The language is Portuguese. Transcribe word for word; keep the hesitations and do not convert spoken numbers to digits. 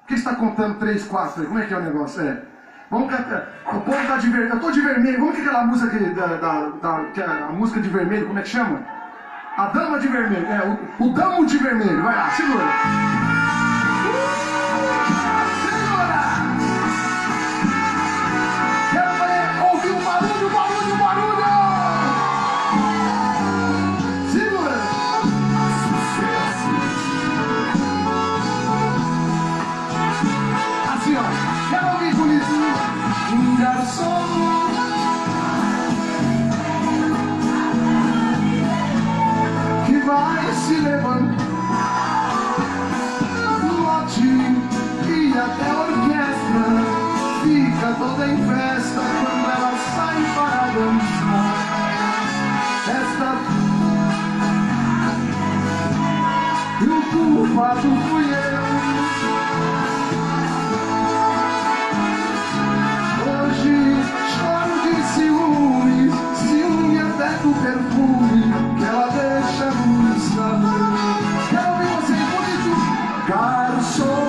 que você está contando três, quatro aí? Como é que é o negócio? É. Vamos cantar. O povo tá de vermelho. Eu tô de vermelho. Vamos que aquela música que, da, da, da, que a, a música de vermelho, como é que chama? A dama de vermelho. É, o, o damo de vermelho. Vai lá, segura. Segura! Quero ver, ouvir um barulho, barulho, barulho! Segura! Assim, ó. Quero ouvir bonitinho. Um garçom. Que vai se levantar. Lote e até a orquestra fica toda em festa quando ela sai para dançar. Esta e o culpado fui eu. Hoje choro de ciúmes, ciúme até do perfume que ela deixa no saber. Quero ouvir vocês bonito. Garçom.